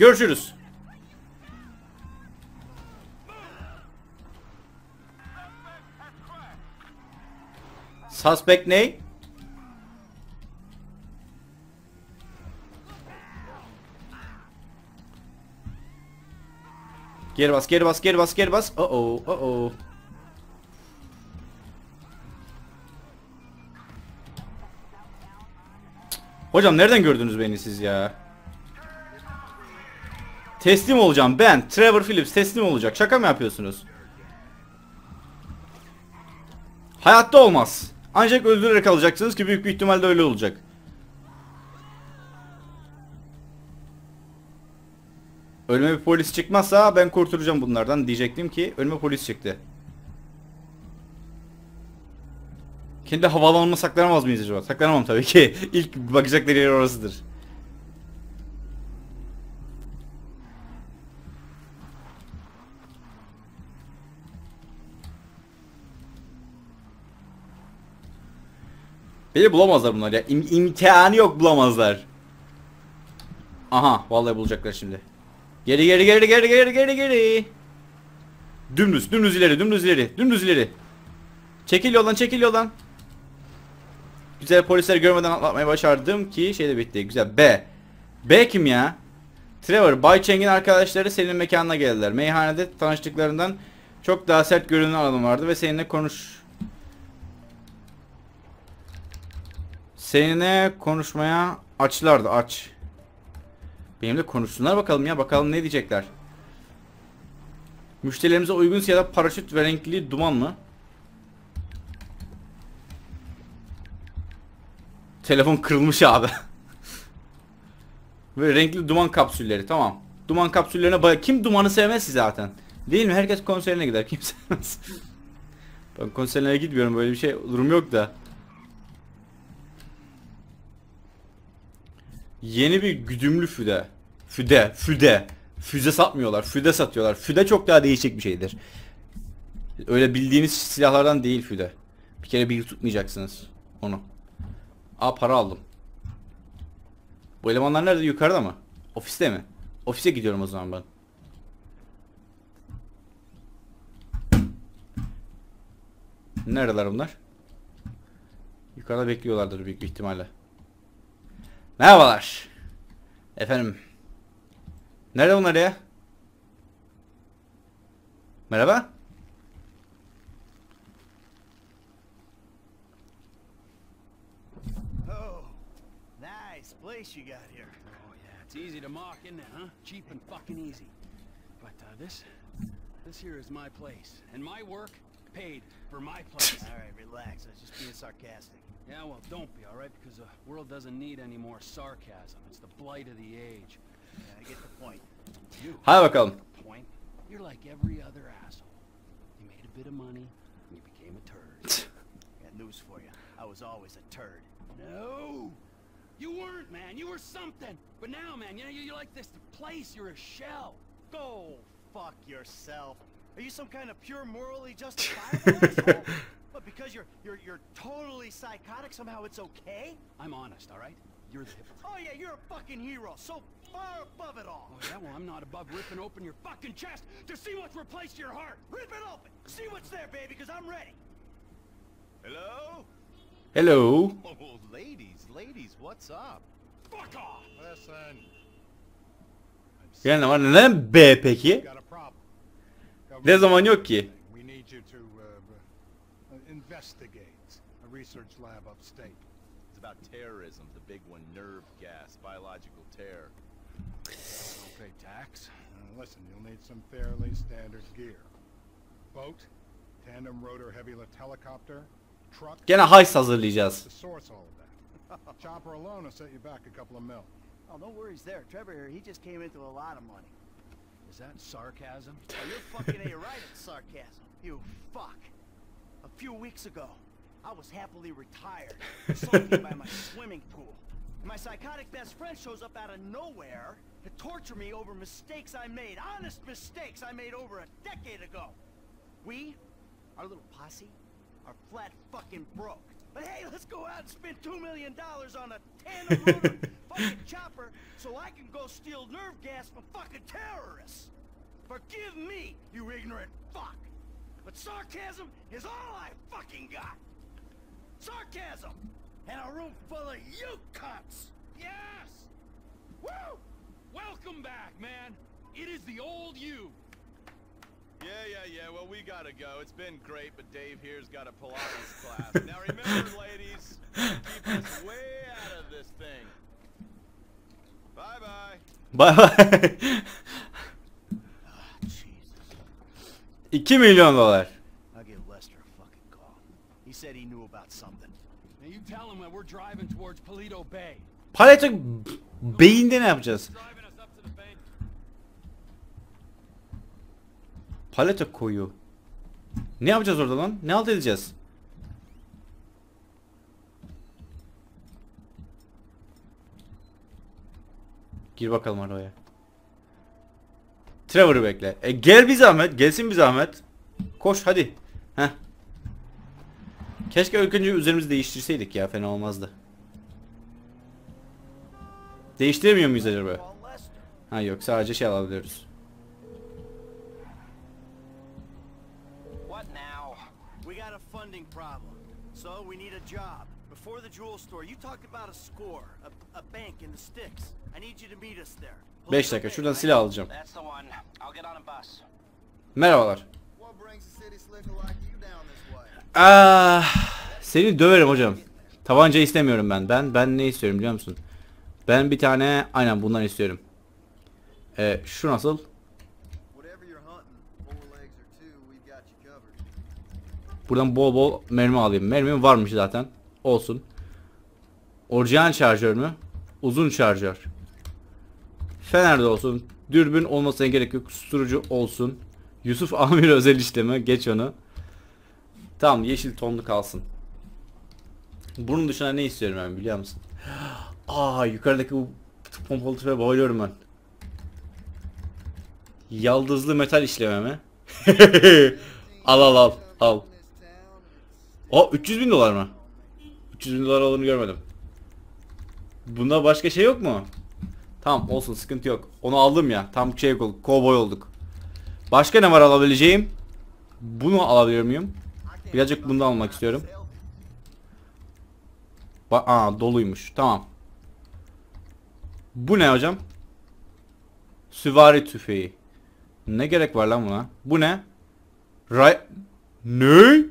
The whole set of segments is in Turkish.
Görüşürüz. Suspect ne? Geri bas, geri bas, geri bas, geri bas. Oh oh. Hocam nereden gördünüz beni siz ya? Teslim olacağım ben. Trevor Phillips teslim olacak. Şaka mı yapıyorsunuz? Hayatta olmaz. Ancak öldürerek alacaksınız ki büyük bir ihtimalle öyle olacak. Önüme bir polis çıkmazsa ben kurtulacağım bunlardan diyecektim ki önüme polis çıktı. Kendi havaalanına saklanamaz mıyız acaba? Saklanamam tabii ki. İlk bakacakları yer orasıdır. Beni bulamazlar bunlar ya. İmkanı yok, bulamazlar. Aha, vallahi bulacaklar şimdi. Geri. Dümdüz ileri. Çekil yoldan. Güzel, polisleri görmeden atlatmayı başardım ki şey de bitti. Güzel. B kim ya? Trevor, Bay Cheng'in arkadaşları senin mekanına geldiler. Meyhanede tanıştıklarından çok daha sert görünen adam vardı ve seninle konuşmaya açlardı. Aç. Benimle konuşsunlar bakalım ya. Bakalım ne diyecekler. Müşterilerimize uygun siyah paraşüt ve renkli duman mı? Telefon kırılmış abi. Ve renkli duman kapsülleri, tamam. Duman kapsüllerine kim dumanı sevmez ki zaten. Değil mi? Herkes konserine gider. Kim sevmez. Ben konserlere gitmiyorum, böyle bir şey durum yok da. Yeni bir güdümlü füze. Füze satmıyorlar. Füze satıyorlar. Füze çok daha değişik bir şeydir. Öyle bildiğiniz silahlardan değil füze. Bir kere bir tutmayacaksınız onu. Aa, para aldım. Bu elemanlar nerede? Yukarıda mı? Ofiste mi? Ofise gidiyorum o zaman ben. Neredeler bunlar? Yukarıda bekliyorlardır büyük bir ihtimalle. Merhabalar. Efendim. Nerede bunlar ya? Merhaba. Place you got here. Oh yeah, it's easy to mock, isn't it, huh? Cheap and fucking easy. But this here is my place, and my work paid for my place. All right, relax. I was just being sarcastic. Yeah, well, don't be, all right, because the world doesn't need any more sarcasm. It's the blight of the age. Yeah, I get the point. You. Hadi bakalım. Point. You're like every other asshole. You made a bit of money, and you became a turd. Got news for you. I was always a turd. No. You weren't, man. You were something. But now, man, you know, you're like this place. You're a shell. Go fuck yourself. Are you some kind of pure morally justifiable asshole? But because you're totally psychotic, somehow it's okay? I'm honest, all right? You're the hypocrite. Oh yeah, you're a fucking hero. So far above it all. Oh yeah, well I'm not above ripping open your fucking chest to see what's replaced your heart. Rip it open. See what's there, baby, because I'm ready. Hello? Hello. Oh, ladies, what's up? Fuck off! Listen. Yani var, neden B peki? Ne zaman yok ki? We need you to investigate a research lab upstate. It's about terrorism, the big one, nerve gas, biological terror. Don't pay tax. Listen, you'll need some fairly standard gear. Boat, tandem rotor heavy lift helicopter, truck. Gene heist hazırlayacağız. To source all of that. Chopper alone will set you back a couple of mil. Oh, no worries there. Trevor here, he just came into a lot of money. Is that sarcasm? Oh, you're fucking A-right at sarcasm. You fuck. A few weeks ago, I was happily retired, sulking by my swimming pool. My psychotic best friend shows up out of nowhere to torture me over mistakes I made. Honest mistakes I made over a decade ago. We, our little posse, are flat fucking broke. But hey, let's go out and spend $2 million on a tandem rotor fucking chopper so I can go steal nerve gas from fucking terrorists. Forgive me, you ignorant fuck. But sarcasm is all I fucking got. Sarcasm! And a room full of you cunts! Yes! Woo! Welcome back, man. It is the old you. Yeah, well, we gotta go. It's been great, but Dave here's got a Pilates class. Now remember, ladies, keep us way out of this thing. Bye-bye. Bay bay. Jesus. $2 milyon. I'll give Lester a fucking call. He said he knew about something. Now you tell him that we're driving towards Paleto Bay. Paleto beyinde ne yapacağız? Driving us up to the bank. Paleto koyu. Ne yapacağız orada lan? Ne halt edeceğiz? Gir bakalım arabaya. Trevor'ı bekle. Gel bir zahmet. Gelsin bir zahmet. Koş hadi. Heh. Keşke ilk önce üzerimizi değiştirseydik ya. Fena olmazdı. Değiştiremiyor muyuz acaba? Call Lester. Ha yok, sadece şey alabiliyoruz. What now? We got a funding problem. So we need a job. Before the jewel store, you talked about a score. A bank in the sticks. I need you to meet us there. 5 dakika şuradan silah alacağım. That's the one. I'll get on a bus. Merhabalar. What brings a city slicker like you down this way? Seni döverim hocam. Tabanca istemiyorum ben. Ben ne istiyorum biliyor musun? Ben bir tane aynen bundan istiyorum. Şu nasıl? Whatever you're hunting, 4 legs or 2, we've got you covered. Buradan bol bol mermi alayım. Mermim varmış zaten. Olsun. Orijinal şarjör mü? Uzun şarjör. Fener de olsun. Dürbün olmasına gerek yok. Susturucu olsun. Yusuf Amir özel işlemi. Geç onu. Tamam, yeşil tonlu kalsın. Bunun dışında ne istiyorum ben biliyor musun? Yukarıdaki bu pompalı tüfeğe bayılıyorum ben. Yaldızlı metal işleme mi? al. 300 bin dolar mı? 300 bin dolar olduğunu görmedim. Bunda başka şey yok mu? Tamam, olsun, sıkıntı yok. Onu aldım ya. Tam şey olduk. Kovboy olduk. Başka ne var alabileceğim? Bunu alabiliyor muyum? Birazcık bunu da almak istiyorum. Doluymuş. Tamam. Bu ne hocam? Süvari tüfeği. Ne gerek var lan buna? Bu ne? Ne?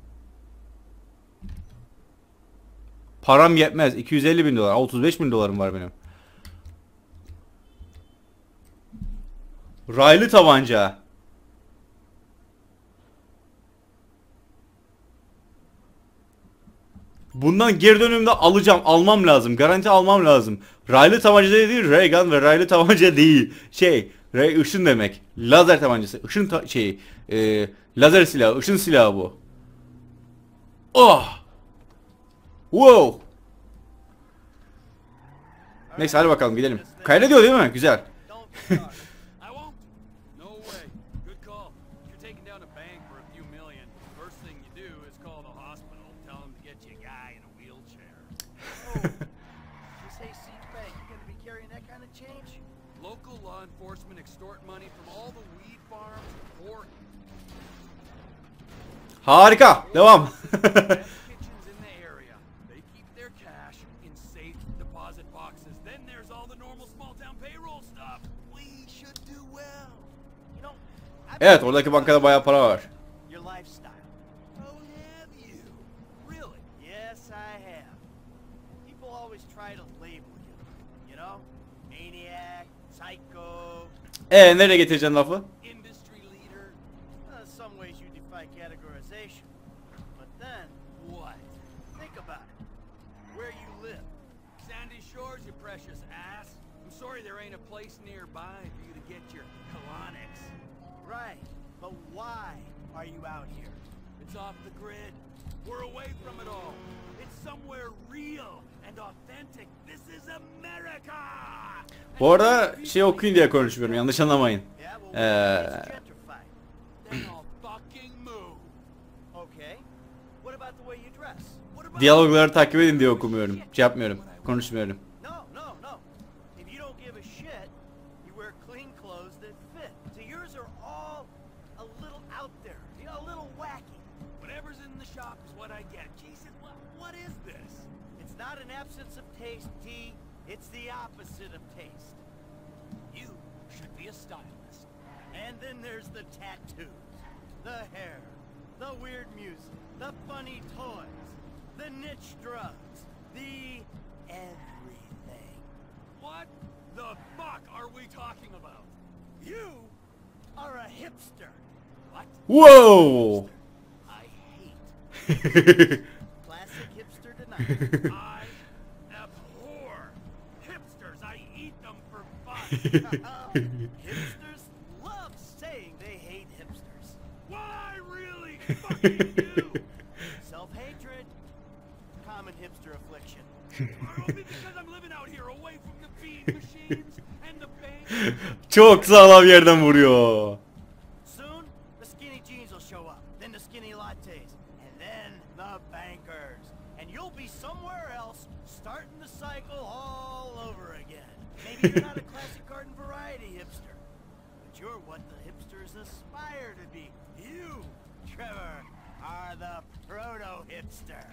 Param yetmez. 250 bin dolar. 35 bin dolarım var benim. Raylı tabanca. Bundan geri dönümde almam lazım. Garanti almam lazım. Raylı tabanca değil, ray gun ve raylı tabanca değil. Ray ışın demek. Lazer tabancası. Işın lazer silahı, ışın silahı bu. Wow. Neyse hadi bakalım gidelim. Kaydediyor değil mi? Güzel. Don't start. I won't. No way. Good call. You're taking down a bank for a few million. First thing you do is call the hospital. Tell them to get you a guy in a wheelchair. You say Siege Bank, you gonna be carrying that kind of change? Local law enforcement extort money from all the weed farms in Oregon. Harika. Devam. Best kitchens in the area. They keep their cash in safe deposit boxes. Then there's all the normal small town payroll stuff. We should do well. You know, I've Evet, been oradaki thinking bankada about bayağı para var. your lifestyle. Oh, have you? Really? Yes, I have. People always try to label you. You know? Maniac, psycho. Nereye getireceksin lafı? Industry leader? Some ways you defy categorization. But then, What? think about it. Where you live. Sandy Shores, you precious ass. I'm sorry there ain't a place nearby for you to get your colonics. Right. But why are you out here? It's off the grid. We're away from it all. It's somewhere real and authentic. This is America! Bu arada şey okuyun diye konuşmuyorum, yanlış anlamayın. Yeah, well, what is gentrified? Then I'll fucking move. Okay. What way you dress. What about Diyalogları takip edin diye okumuyorum. Şey yapmıyorum. Konuşmuyorum. No, no, no. If you don't give a shit, you wear clean clothes that fit. So yours are all a little out there, you know, a little wacky. whatever's in the shop is what I get. Jesus, what is this? It's not an absence of taste, T. It's the opposite of taste. You should be a stylist. And then there's the tattoos, the hair, the weird music, the funny toys, the niche drugs, the everything. What the fuck are we talking about? You are a hipster. What? Wow. I hate classic hipster tonight. I abhor hipsters. I eat them for fun. Hipsters love saying they hate hipsters. What I really fucking do? Self-hatred, common hipster affliction. Only because I'm living out here away from the bean machines and the bank. Çok sağlam yerden vuruyor. Soon, the skinny jeans will show up, then the skinny lattes, and then the bankers. And you'll be somewhere else, starting the cycle all over again. Maybe you're not a classic garden variety hipster, but you're what the hipsters aspire to be. You, Trevor, are the proto-hipster.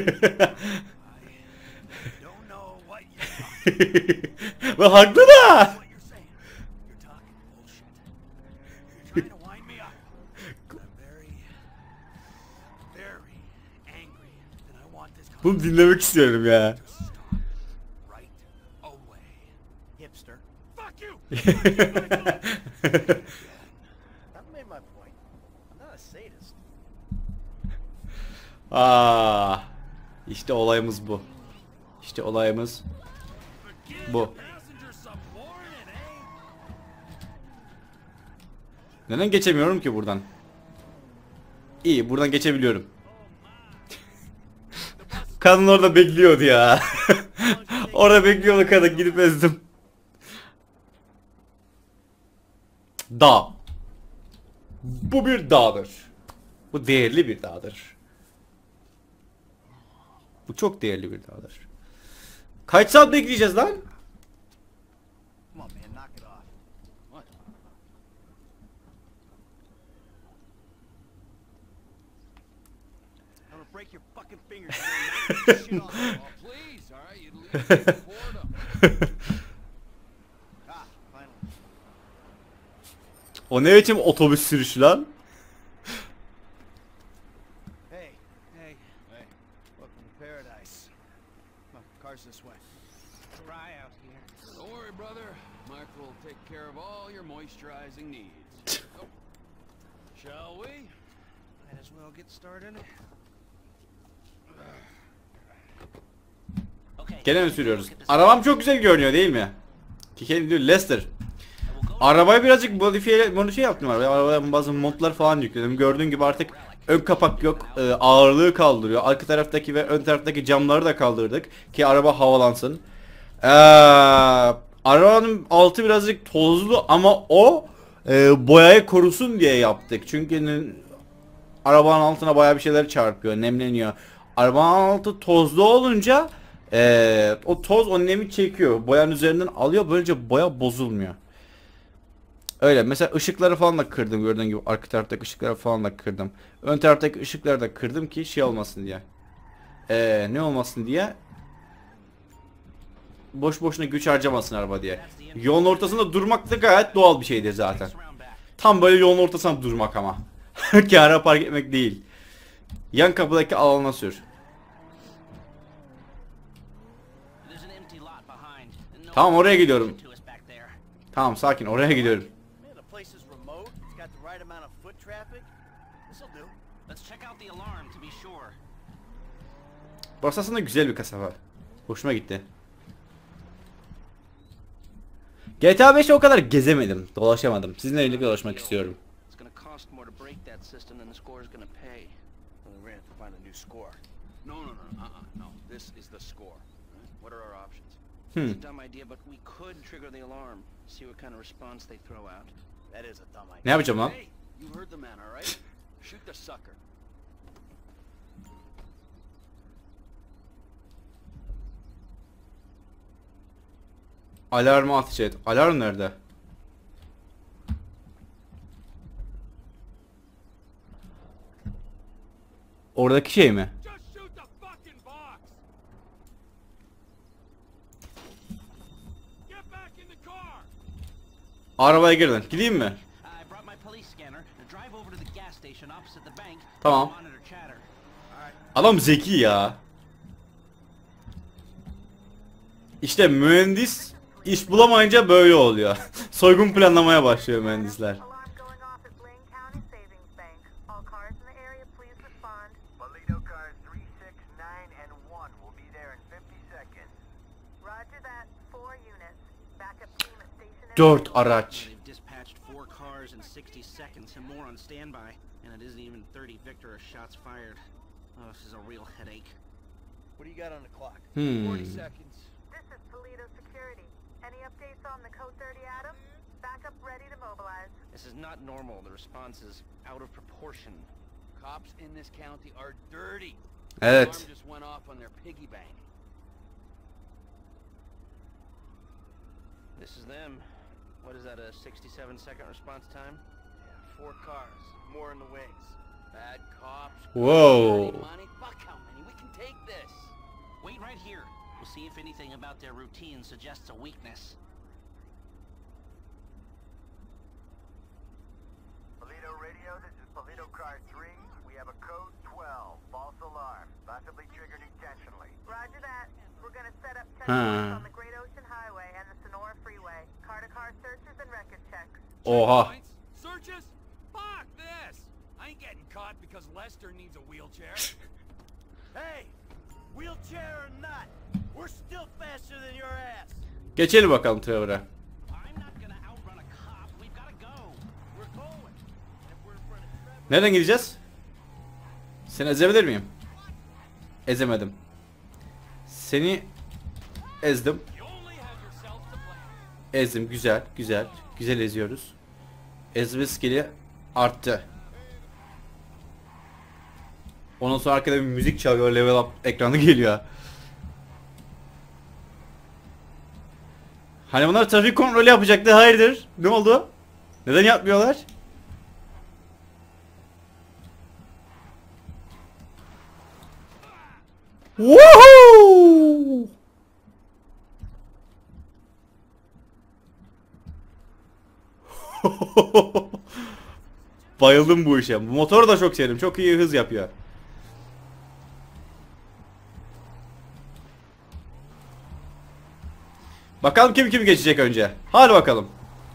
I don't know what you're Ve haklı da. what you're saying. You're talking bullshit. You're trying to wind me up. I'm very, very angry, and I want this Bunu dinlemek istiyorum ya. to stop right away. Hipster. Fuck you! I've made my point. I'm not a sadist. İşte olayımız bu. İşte olayımız bu. Passenger some morning, eh? Neden geçemiyorum ki buradan? İyi, buradan geçebiliyorum. Kadın orada bekliyordu ya. Orada bekliyordu kadın, gidip ezdim. Dağ. Bu bir dağdır. Bu değerli bir dağdır. Bu çok değerli bir dağdır. Kaç saat bekleyeceğiz lan? Come on, man, knock it off. What? I'm gonna break your fucking fingers. and knock this shit off. Oh, please, all right? You'd leave me with boredom. Ah, finally. O ne biçim otobüs sürüşü lan? Hey, Hey, welcome to paradise. Come on, car's this way. Dry out here. don't worry, brother. Mike will take care of all your moisturizing needs. Oh. Shall we? Might as well get started. Gene mi sürüyoruz? Arabam çok güzel görünüyor değil mi? Ki diyor Lester. Arabayı birazcık modifiye yaptım arabaya. Arabaya bazı modlar falan yükledim. Gördüğün gibi artık ön kapak yok. Ağırlığı kaldırıyor. Arka taraftaki ve ön taraftaki camları da kaldırdık. Ki araba havalansın. Arabanın altı birazcık tozlu ama o boyayı korusun diye yaptık. Çünkü arabanın altına bayağı bir şeyler çarpıyor. Nemleniyor. Arabanın altı tozlu olunca o toz o nemi çekiyor. Boyanın üzerinden alıyor. Böylece boya bozulmuyor. Öyle. Mesela ışıkları falan da kırdım. Gördüğün gibi arka taraftaki ışıkları falan da kırdım. Ön taraftaki ışıkları da kırdım ki şey olmasın diye. Ne olmasın diye. Boş boşuna güç harcamasın araba diye. Yolun ortasında durmak da gayet doğal bir şeydir zaten. Tam böyle yolun ortasında durmak ama. Ki araba park etmek değil. Yan kapıdaki alana sür. Tamam, oraya gidiyorum. Tamam, sakin, oraya gidiyorum. Man, the place is remote. It's got the right amount of foot traffic. This'll do. Let's check out the alarm to be sure. Burası aslında güzel bir kasaba. Hoşuma gitti. GTA 5'te o kadar gezemedim, dolaşamadım. Sizinle birlikte dolaşmak istiyorum. It's gonna cost more to break that system than the score's gonna pay. Well, we're gonna have to find a new score. No, no. This is the score. What are our options? Hmm. It's a dumb idea, but we could trigger the alarm. See what kind of response they throw out. That is a dumb Ne idea. yapacağım lan? Hey, you heard the man, all right? Shoot the sucker. Alarmı ateş et. Alarm nerede? Oradaki şey mi? Just shoot the fucking box. Get back in the car. Arabaya girdin. Gideyim mi? I brought my police scanner. Drive over to the gas station opposite the bank. Tamam. Monitor chatter. Adam zeki ya. İşte mühendis iş bulamayınca böyle oluyor. Soygun planlamaya başlıyor mühendisler. Alarm going off at Blaine County Savings Bank. All cars in the area, please respond. Toledo cars 3, 6, 9, and 1 will be there in 50 seconds. Roger that. 4 units. Backup team at station. 4 araç. They've dispatched 4 cars in 60 seconds and more on standby. And it isn't even 30 Victor or shots fired. Oh, this is a real headache. What do you got on the clock? 40 seconds. This is Toledo Security. Any updates on the Code 30 Adam? Backup ready to mobilize. This is not normal. The response is out of proportion. Cops in this county are dirty. Evet. Alarm just went off on their piggy bank. This is them. What is that, a 67-second response time? 4 cars. More in the wings. Bad cops. Whoa. Dirty money. Fuck how many? We can take this. Wait right here. We'll see if anything about their routine suggests a weakness. Toledo radio, this is Toledo car 3. We have a code 12. False alarm. Possibly triggered intentionally. Roger that. We're gonna set up Huh. checkpoints on the Great Ocean Highway and the Sonora Freeway. Car-to-car searches and record checks. Oha. Checkpoints? Searches? Fuck this. I ain't getting caught because Lester needs a wheelchair. Hey! Wheelchair or not, we're still faster than your ass. Geçelim bakalım Trevor'a. I'm not gonna outrun a cop. We've gotta go. We're going. And if we're in front of Trevor, Nereden gideceğiz? Seni ezebilir miyim? Ezemedim. Seni ezdim. You only have yourself to blame. Ezdim. Güzel. Güzel. Güzel eziyoruz. Ezme skill'i arttı. Ondan sonra arkada bir müzik çalıyor. Level up ekranı geliyor. Hani bunlar trafik kontrolü yapacaktı. Hayırdır? Ne oldu? Neden yapmıyorlar? Woohoo! Bayıldım bu işe. Bu motoru da çok sevdim. Çok iyi hız yapıyor. Bakalım kim geçecek önce. Hadi bakalım.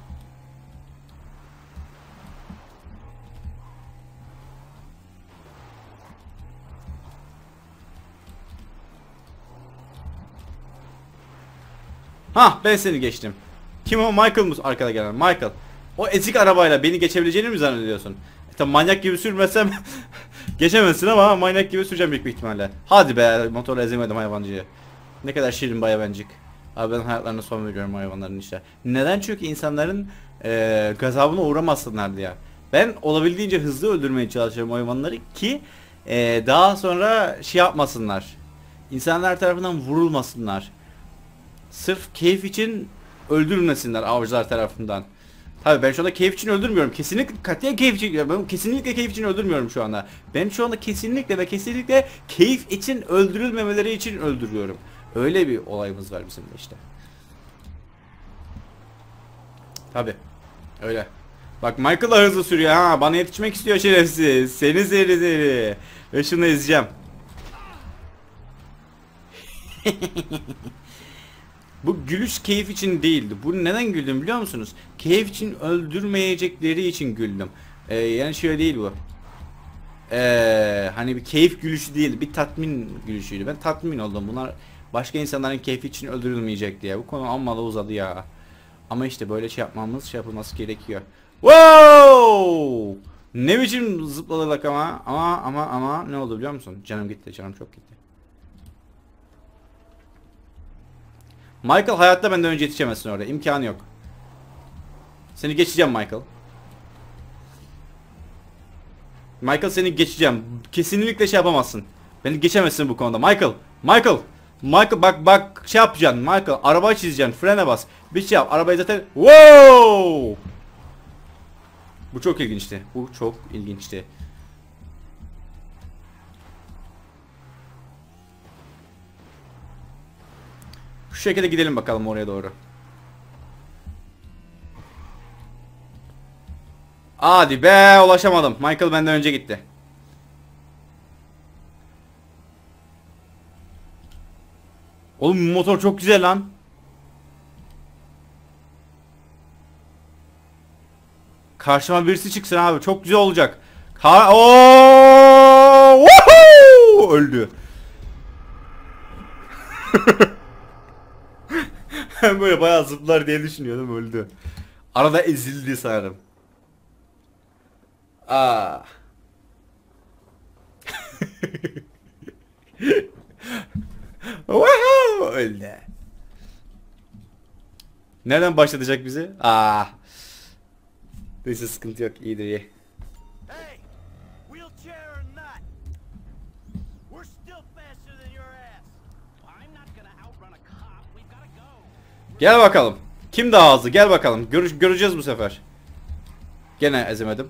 Ha, ben seni geçtim. Kim o? Michael mı arkada gelen? Michael. O ezik arabayla beni geçebileceğini mi zannediyorsun? Tabi manyak gibi sürmesem geçemezsin ama manyak gibi süreceğim büyük bir ihtimalle. Hadi be, motorla ezemedim hayvancıyı. Ne kadar şirin bir hayvancık. Abi ben hayatlarına son veriyorum hayvanların işte. Neden? Çünkü insanların gazabına uğramasınlar diye. Ben olabildiğince hızlı öldürmeye çalışıyorum hayvanları ki daha sonra şey yapmasınlar. İnsanlar tarafından vurulmasınlar. Sırf keyif için öldürülmesinler avcılar tarafından. Tabii ben şu anda keyif için öldürmüyorum. Kesinlikle katiyen keyif için, ben kesinlikle keyif için öldürmüyorum şu anda. Ben şu anda kesinlikle keyif için öldürülmemeleri için öldürüyorum. Öyle bir olayımız var bizim de işte. Tabii. Öyle. Bak Michael da hızlı sürüyor ha. Bana yetişmek istiyor şerefsiz. Seni seni. Ve şunu ezeceğim. Bu gülüş keyif için değildi. Bu neden güldüm biliyor musunuz? Keyif için öldürmeyecekleri için güldüm. Yani şöyle değil bu. Hani bir keyif gülüşü değil, bir tatmin gülüşüydü. Ben tatmin oldum. Bunlar başka insanların keyfi için öldürülmeyecek diye. Bu konu amma da uzadı ya. Ama işte böyle şey yapılması gerekiyor. Wow! Ne biçim zıpladık ama ne oldu biliyor musun? Canım gitti, canım çok gitti. Michael hayatta benden önce yetişemezsin orada. İmkanı yok. Seni geçeceğim Michael. Michael seni geçeceğim. Kesinlikle şey yapamazsın. Beni geçemezsin bu konuda. Michael. Michael bak şey yapacaksın Michael. Arabayı çizeceksin. Frene bas. Bir şey yap. Arabayı zaten. Wow! Bu çok ilginçti. Bu çok ilginçti. Şu şekilde gidelim bakalım oraya doğru. Hadi be, ulaşamadım. Michael benden önce gitti. Oğlum bu motor çok güzel lan. Karşıma birisi çıksın abi. Çok güzel olacak. Oo! Woohoo! Öldü. Böyle bayağı zıplar diye düşünüyordum, öldü. Arada ezildi sanırım. Aa. Woohoo! Öldü. Nereden başlatacak bizi? Aa. Neyse sıkıntı yok, iyidir iyi. Hey, wheelchair or not, we're still faster than your ass. I'm not gonna outrun a cop. We've gotta go. Gel bakalım. Kim daha hızlı? Gel bakalım. Göreceğiz bu sefer. Gene ezemedim.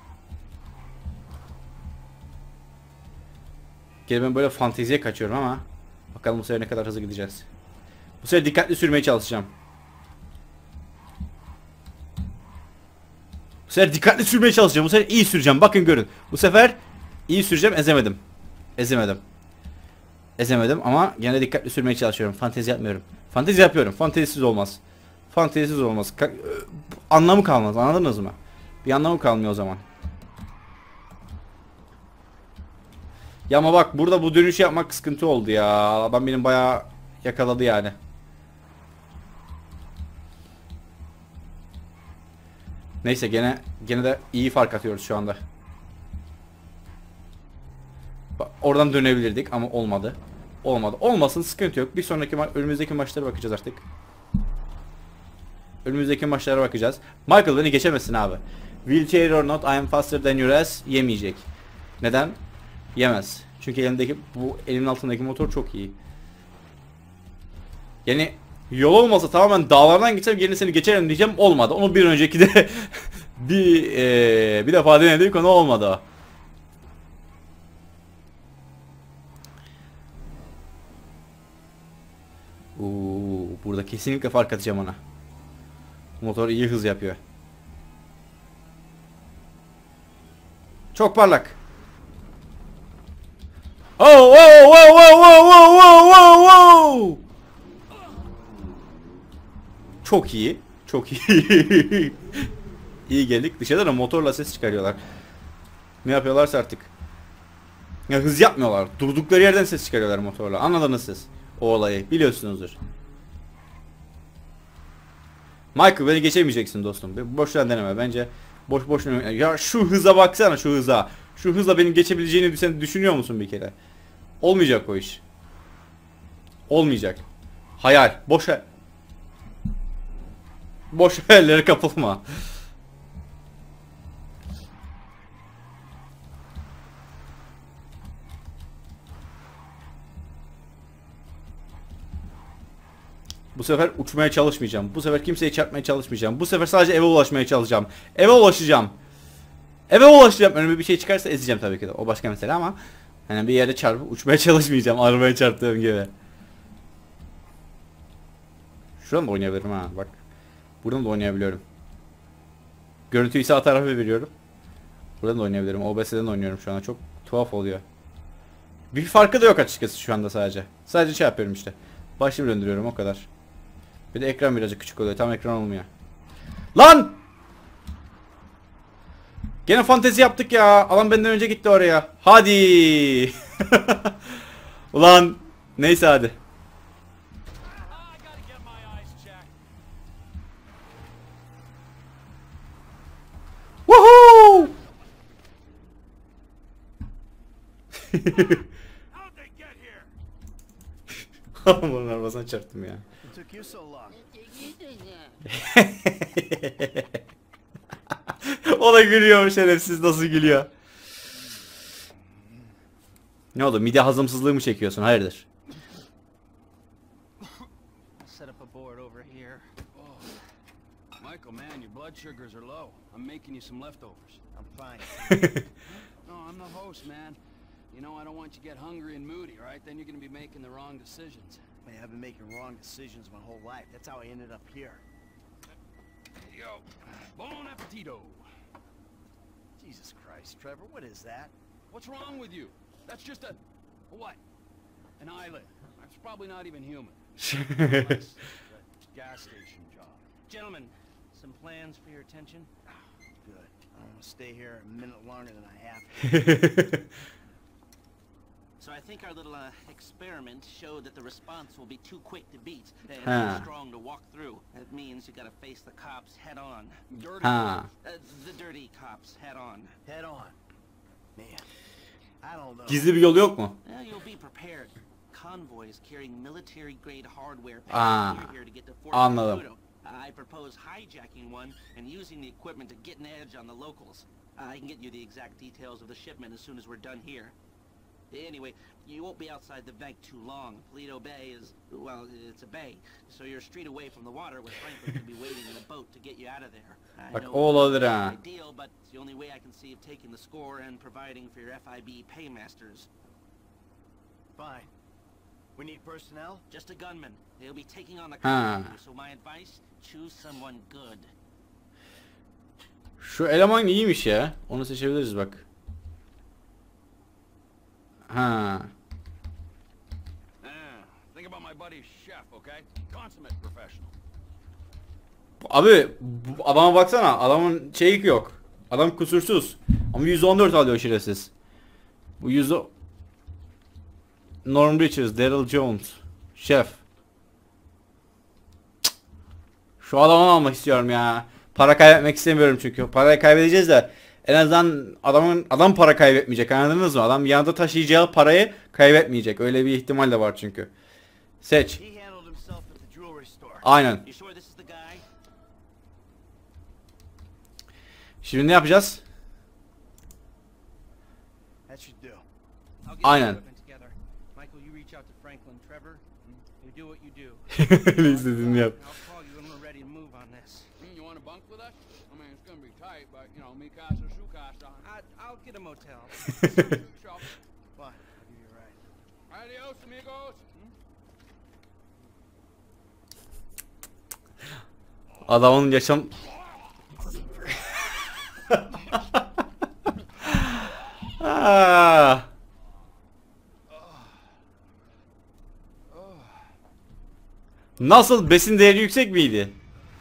Gel, ben böyle fanteziye kaçıyorum ama bakalım bu sefer ne kadar hızlı gideceğiz. Bu sefer dikkatli sürmeye çalışacağım. Bu sefer dikkatli sürmeye çalışacağım. Bu sefer iyi süreceğim. Bakın görün. Bu sefer iyi süreceğim. Ezemedim. Ezemedim ama gene dikkatli sürmeye çalışıyorum. Fantezi yapmıyorum. Fantezi yapıyorum. Fantezisiz olmaz. Fantezisiz olmaz. Anlamı kalmaz. Anladınız mı? Bir anlamı kalmıyor o zaman. Ya ama bak burada bu dönüşü yapmak sıkıntı oldu ya. Adam benim bayağı yakaladı yani. Neyse gene de iyi fark atıyoruz şu anda. Bak, oradan dönebilirdik ama olmadı. Olmasın, sıkıntı yok. Bir sonraki önümüzdeki maçlara bakacağız artık. Önümüzdeki maçlara bakacağız. Michael beni geçemezsin abi. Wheelchair or not, I am faster than your ass yemeyecek. Neden? Yemez. Çünkü elimin altındaki motor çok iyi. Yani yol olmasa tamamen dağlardan gitsem yerine seni geçerim diyeceğim, olmadı. Onu bir önceki de bir defa denedik, onu olmadı. Burada kesinlikle fark atacağım ona. Motor iyi hız yapıyor. Çok parlak. Oh oh oh oh oh oh oh oh. Çok iyi. Çok iyi. İyi geldik. Dışarıda da motorla ses çıkarıyorlar. Ne yapıyorlarsa artık. Ya hız yapmıyorlar. Durdukları yerden ses çıkarıyorlar motorla. Anladınız siz o olayı. Biliyorsunuzdur. Michael beni geçemeyeceksin dostum. Boşuna deneme. Bence boşuna. Ya şu hıza baksana, şu hıza. Şu hızla benim geçebileceğini sen düşünüyor musun bir kere? Olmayacak o iş. Olmayacak. Hayal. Boş hayallere kapılma. Bu sefer uçmaya çalışmayacağım. Bu sefer kimseyi çarpmaya çalışmayacağım. Bu sefer sadece eve ulaşmaya çalışacağım. Eve ulaşacağım. Önüme bir şey çıkarsa ezeceğim tabii ki de. O başka mesele ama hani bir yerde çarpıp uçmaya çalışmayacağım. Arabaya çarptığım gibi. Şuradan da oynayabilirim ha bak. Buradan da oynayabiliyorum. Görüntüyü sağ tarafa veriyorum. Buradan da oynayabilirim. OBS'den oynuyorum şu anda. Çok tuhaf oluyor. Bir farkı da yok açıkçası şu anda sadece. Sadece şey yapıyorum işte. Başımı döndürüyorum o kadar. Bir de ekran birazcık küçük oluyor. Tam ekran olmuyor. Lan! Gene fantezi yaptık ya. Alan benden önce gitti oraya. Hadi. Ulan. Neyse hadi. Woohoo! Onun arabasına çarptım ya. It took you so long. O da gülüyor, şerefsiz nasıl gülüyor. Ne oldu, mide hazımsızlığı mı çekiyorsun, hayırdır? blood sugars are low. I'm making you some leftovers. I'm fine. No, I'm the host, man. You know, I don't want you to get hungry and moody, right? Then you're gonna be making the wrong decisions. Man, I've been making wrong decisions my whole life. That's how I ended up here. Here you go. Bon appetito. Jesus Christ, Trevor, what is that? What's wrong with you? That's just a what? An eyelid. It's probably not even human. Nice. Gas station job. Gentlemen, some plans for your attention? Good. I don't want to stay here a minute longer than I have to. So I think our little experiment showed that the response will be too quick to beat and Huh. too strong to walk through. That means you gotta face the cops head on. Dirty. Ha. The dirty cops head on. Head on. Man, I don't know. Gizli bir yolu yok mu? Well, you'll be prepared. Convoys carrying military-grade hardware Ah, passing through here to get to Fort anladım. Caputo. I propose hijacking one and using the equipment to get an edge on the locals. I can get you the exact details of the shipment as soon as we're done here. Anyway, you won't be outside the bank too long. Paleto Bay is, well, it's a bay, so you're a street away from the water where Franklin could be waiting in a boat to get you out of there. I Bak know o olabilir it's ha. not ideal, but it's the only way I can see of taking the score and providing for your FIB paymasters. Fine. We need personnel? Just a gunman. They'll be taking on the Ha. crew, so my advice, choose someone good. Şu eleman iyiymiş ya. Onu seçebiliriz bak. Ha. Think about my buddy Chef, okay? Consummate professional. Abi bu adama baksana. Adamın şeyi yok. Adam kusursuz. Ama 114 alıyor şerefsiz. Bu 100 Norm Richards, Daryl Jones, Şef. Cık. Şu adamı almak istiyorum ya. Para kaybetmek istemiyorum çünkü. Parayı kaybedeceğiz de en azından adam para kaybetmeyecek. Anladınız mı? Adam yanında taşıyacağı parayı kaybetmeyecek. Öyle bir ihtimal de var çünkü. Seç. He handled himself at the jewelry store. Aynen. You sure this is the guy? Şimdi ne yapacağız? That should do. I'll get Aynen. the equipment together. Michael, you reach out to Franklin. Trevor, you do what you do. Ne istediğini yap. I'll call you when we're ready to move on this. You want to bunk with us? I mean, it's gonna be tight, but you know, mi casa, su casa. I'll get a motel. So, Fine. I'll give you a ride. adios, amigos. Adamın yaşam... Ah. Nasıl, besin değeri yüksek miydi?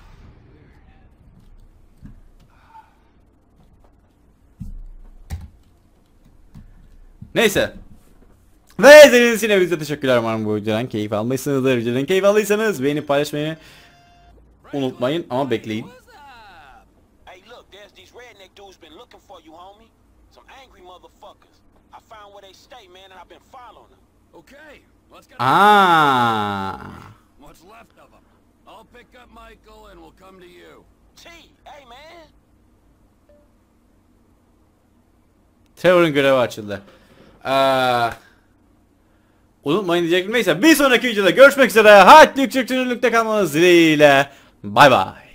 Neyse. Ve izlediğiniz için hepinize teşekkürler. Umarım bu videodan keyif almışsınızdır. Videodan keyif aldıysanız beğenip paylaşmayı unutmayın ama bekleyin. Hey, look, there's these redneck dudes been looking for you, homie. Some angry motherfuckers. I found where they stay, man, and I've been following them. Okay, let's get Aa. what's left of them. I'll pick up Michael and we'll come to you. T, hey, man. Trevor'ın görevi açıldı. Unutmayın diyecektim. Neyse bir sonraki videoda görüşmek üzere. Hadi yüksek çözünürlükte kalmanız dileğiyle. Bay bay.